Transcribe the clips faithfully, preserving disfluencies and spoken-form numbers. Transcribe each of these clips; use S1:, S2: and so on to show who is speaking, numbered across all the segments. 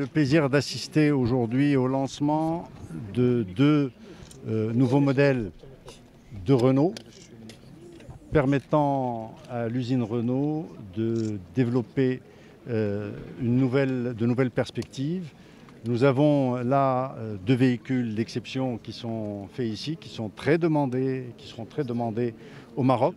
S1: plaisir d'assister aujourd'hui au lancement de deux euh, nouveaux modèles de Renault permettant à l'usine Renault de développer euh, une nouvelle, de nouvelles perspectives. Nous avons là euh, deux véhicules d'exception qui sont faits ici, qui sont très demandés, qui seront très demandés au Maroc.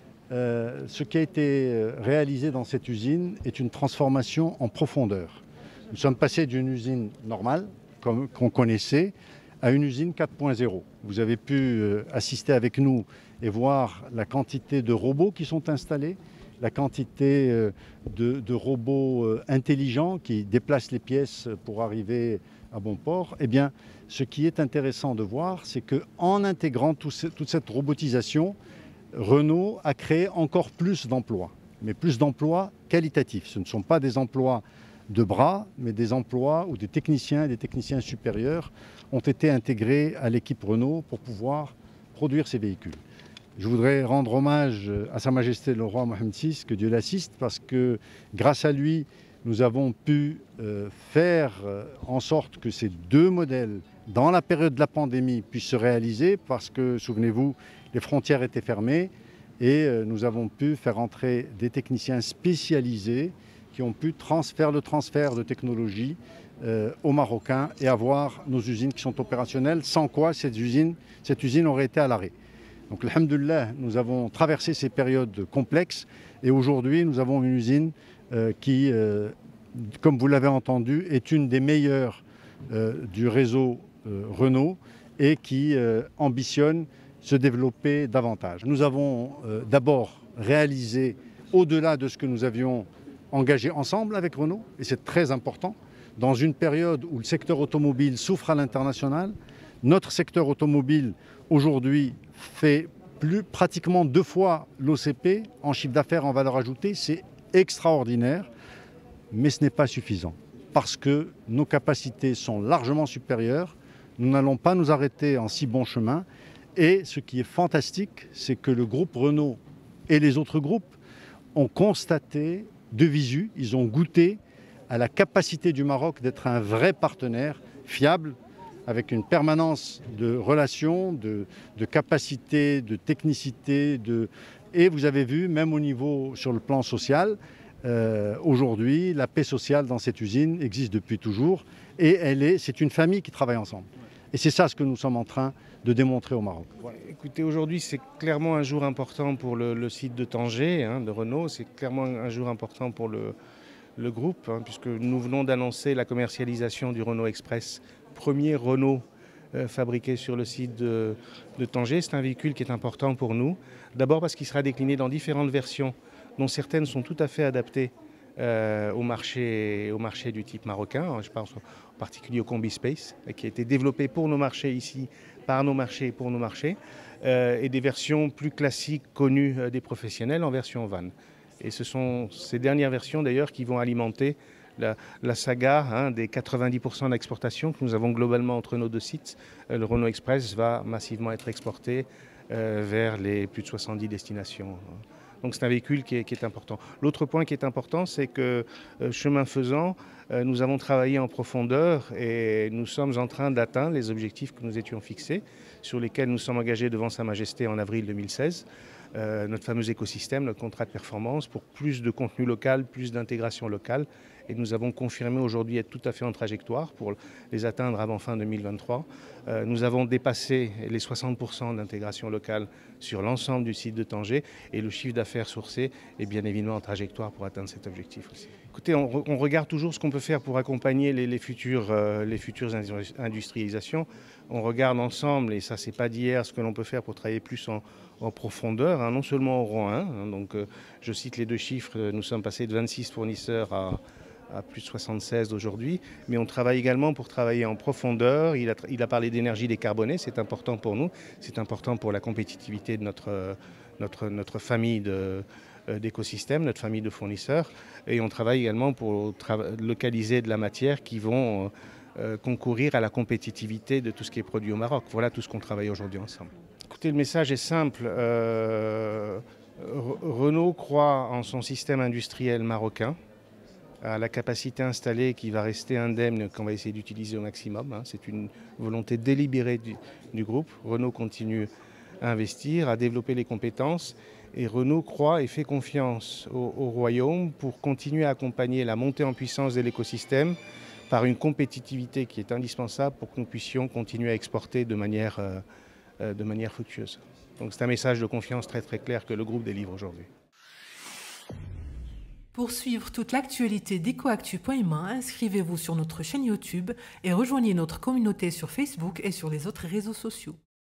S1: Euh, ce qui a été réalisé dans cette usine est une transformation en profondeur. Nous sommes passés d'une usine normale, comme qu'on connaissait, à une usine quatre point zéro. Vous avez pu euh, assister avec nous et voir la quantité de robots qui sont installés, la quantité euh, de, de robots euh, intelligents qui déplacent les pièces pour arriver à bon port. Eh bien, ce qui est intéressant de voir, c'est qu'en intégrant tout ce, toute cette robotisation, Renault a créé encore plus d'emplois, mais plus d'emplois qualitatifs. Ce ne sont pas des emplois de bras, mais des emplois où des techniciens et des techniciens supérieurs ont été intégrés à l'équipe Renault pour pouvoir produire ces véhicules. Je voudrais rendre hommage à Sa Majesté le roi Mohammed six, que Dieu l'assiste, parce que grâce à lui, nous avons pu euh, faire en sorte que ces deux modèles, dans la période de la pandémie, puissent se réaliser, parce que, souvenez-vous, les frontières étaient fermées et euh, nous avons pu faire entrer des techniciens spécialisés qui ont pu faire le transfert de technologie euh, aux Marocains et avoir nos usines qui sont opérationnelles, sans quoi cette usine, cette usine aurait été à l'arrêt. Donc, alhamdoulilah, nous avons traversé ces périodes complexes et aujourd'hui, nous avons une usine euh, qui, euh, comme vous l'avez entendu, est une des meilleures euh, du réseau euh, Renault et qui euh, ambitionne se développer davantage. Nous avons euh, d'abord réalisé au-delà de ce que nous avions engagé ensemble avec Renault, et c'est très important, dans une période où le secteur automobile souffre à l'international. Notre secteur automobile aujourd'hui fait plus, pratiquement deux fois l'O C P en chiffre d'affaires en valeur ajoutée. C'est extraordinaire, mais ce n'est pas suffisant parce que nos capacités sont largement supérieures. Nous n'allons pas nous arrêter en si bon chemin. Et ce qui est fantastique, c'est que le groupe Renault et les autres groupes ont constaté de visu, ils ont goûté à la capacité du Maroc d'être un vrai partenaire fiable, avec une permanence de relations, de, de capacité, de technicité. De... Et vous avez vu, même au niveau sur le plan social, euh, aujourd'hui, la paix sociale dans cette usine existe depuis toujours. Et elle est, c'est une famille qui travaille ensemble. Et c'est ça ce que nous sommes en train de démontrer au Maroc.
S2: Ouais, écoutez, aujourd'hui, c'est clairement un jour important pour le, le site de Tanger, hein, de Renault. C'est clairement un jour important pour le, le groupe, hein, puisque nous venons d'annoncer la commercialisation du Renault Express, premier Renault euh, fabriqué sur le site de, de Tanger. C'est un véhicule qui est important pour nous. D'abord parce qu'il sera décliné dans différentes versions, dont certaines sont tout à fait adaptées Euh, au, marché, au marché du type marocain. Je pense en particulier au Combi Space, qui a été développé pour nos marchés ici, par nos marchés, pour nos marchés, euh, et des versions plus classiques connues euh, des professionnels en version van. Et ce sont ces dernières versions d'ailleurs qui vont alimenter la, la saga hein, des quatre-vingt-dix pour cent d'exportation que nous avons globalement entre nos deux sites. Euh, le Renault Express va massivement être exporté euh, vers les plus de soixante-dix destinations. Donc c'est un véhicule qui est, qui est important. L'autre point qui est important, c'est que euh, chemin faisant, euh, nous avons travaillé en profondeur et nous sommes en train d'atteindre les objectifs que nous étions fixés, sur lesquels nous sommes engagés devant Sa Majesté en avril deux mille seize. Euh, notre fameux écosystème, notre contrat de performance pour plus de contenu local, plus d'intégration locale. Et nous avons confirmé aujourd'hui être tout à fait en trajectoire pour les atteindre avant fin deux mille vingt-trois. Euh, nous avons dépassé les soixante pour cent d'intégration locale sur l'ensemble du site de Tanger et le chiffre d'affaires sourcé est bien évidemment en trajectoire pour atteindre cet objectif aussi. Écoutez, on, on regarde toujours ce qu'on peut faire pour accompagner les, les, futures, euh, les futures industrialisations. On regarde ensemble, et ça c'est pas d'hier, ce que l'on peut faire pour travailler plus en, en profondeur, hein, non seulement au rang un. Hein, donc, euh, je cite les deux chiffres, nous sommes passés de vingt-six fournisseurs à à plus de soixante-seize aujourd'hui, mais on travaille également pour travailler en profondeur. Il a, il a parlé d'énergie décarbonée, c'est important pour nous, c'est important pour la compétitivité de notre, notre, notre famille de, d'écosystèmes, notre famille de fournisseurs, et on travaille également pour localiser de la matière qui vont euh, concourir à la compétitivité de tout ce qui est produit au Maroc. Voilà tout ce qu'on travaille aujourd'hui ensemble. Écoutez, le message est simple. Euh, Renault croit en son système industriel marocain. à la capacité installée qui va rester indemne, qu'on va essayer d'utiliser au maximum. Hein. C'est une volonté délibérée du, du groupe. Renault continue à investir, à développer les compétences. Et Renault croit et fait confiance au, au Royaume pour continuer à accompagner la montée en puissance de l'écosystème par une compétitivité qui est indispensable pour que nous puissions continuer à exporter de manière, euh, de manière fructueuse. Donc c'est un message de confiance très très clair que le groupe délivre aujourd'hui.
S3: Pour suivre toute l'actualité d'Ecoactu point M A, inscrivez-vous sur notre chaîne YouTube et rejoignez notre communauté sur Facebook et sur les autres réseaux sociaux.